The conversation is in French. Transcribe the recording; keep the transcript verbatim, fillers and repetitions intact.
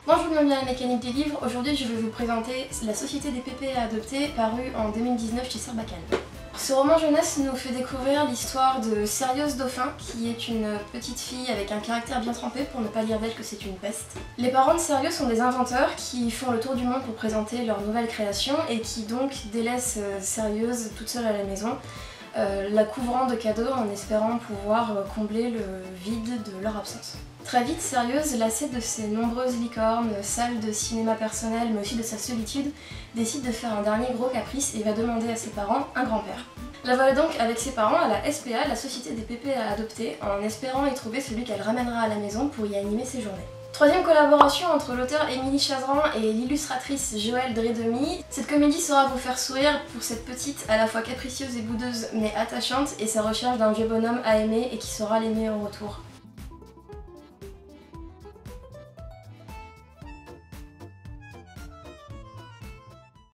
Bonjour, bienvenue à la mécanique des livres. Aujourd'hui je vais vous présenter La Société des pépés à adopter, paru en deux mille dix-neuf chez Sarbacane. Ce roman jeunesse nous fait découvrir l'histoire de Sérieuse Dauphin, qui est une petite fille avec un caractère bien trempé, pour ne pas dire d'elle que c'est une peste. Les parents de Sérieux sont des inventeurs qui font le tour du monde pour présenter leur nouvelle création et qui donc délaissent Sérieuse toute seule à la maison, euh, la couvrant de cadeaux en espérant pouvoir combler le vide de leur absence. Très vite, Sérieuse, lassée de ses nombreuses licornes, salles de cinéma personnel mais aussi de sa solitude, décide de faire un dernier gros caprice et va demander à ses parents un grand-père. La voilà donc avec ses parents à la S P A, la Société des pépés à adopter, en espérant y trouver celui qu'elle ramènera à la maison pour y animer ses journées. Troisième collaboration entre l'auteur Émilie Chazran et l'illustratrice Joëlle Drédemi. Cette comédie saura vous faire sourire pour cette petite à la fois capricieuse et boudeuse mais attachante et sa recherche d'un vieux bonhomme à aimer et qui saura l'aimer en retour.